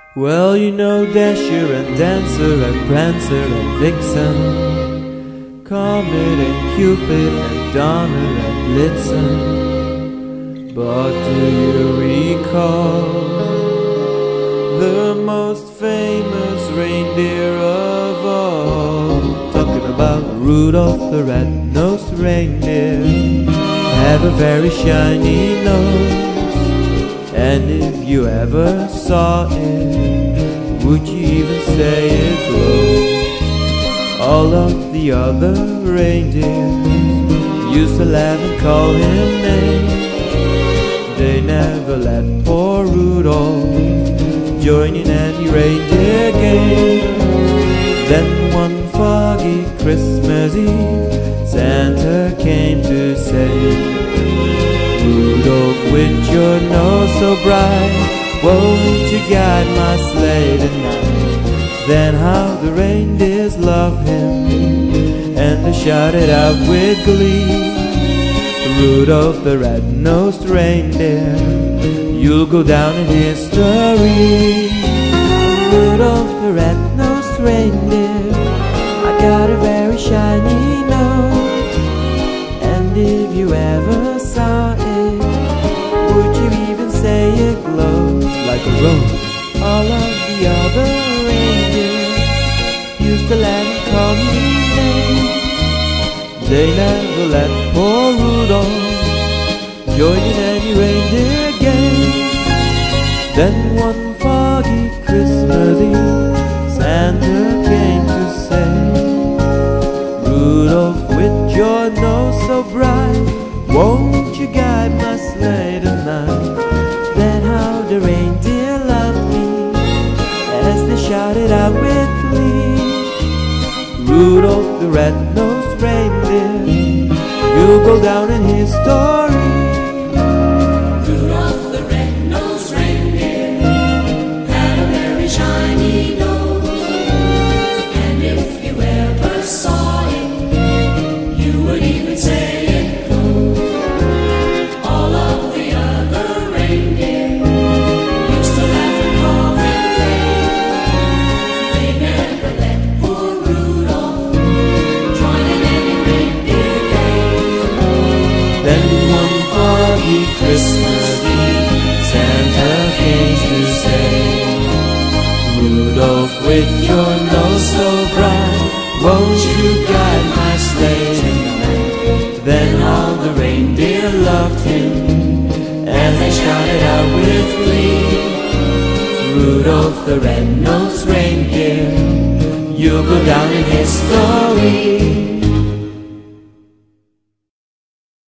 Well, you know Dasher and Dancer and Prancer and Vixen, Comet and Cupid and Donner and Blitzen. But do you recall the most famous reindeer of all? Talking about Rudolph the red-nosed reindeer. Have a very shiny nose, and if you ever saw it, would you even say it glows? All of the other reindeers used to laugh and call him names. They never let poor Rudolph join in any reindeer game. Then one foggy Christmas Eve, Santa came to say, Rudolph, with your nose so bright, won't you guide my sleigh tonight? Then how the reindeers loved him, and they shouted out with glee, Rudolph the red-nosed reindeer, you'll go down in history. Rudolph the red-nosed reindeer, I got a very shiny nose, and if you ever saw it, would you even say it glows like a rose? All of the other reindeer used to laugh and call me names. They never let poor Rudolph join in any reindeer game. Then one foggy Christmas Eve, Santa came to say, Rudolph, with your nose so bright, won't you guide my sleigh tonight? Then how the reindeer loved me as they shouted out with glee, Rudolph the red-nosed reindeer, you'll go down in history. Rudolph the red-nosed reindeer had a very shiny nose, and if you ever saw it, you would even say it glows. All of the other reindeer used to laugh and call him names. They never let poor Rudolph join in any reindeer game. Then one foggy Christmas Eve, Santa came to say, Rudolph, with your nose so bright, won't you guide my sleigh tonight? Then all the reindeer loved him, and they shouted out with glee, Rudolph the red-nosed reindeer, you'll go down in history.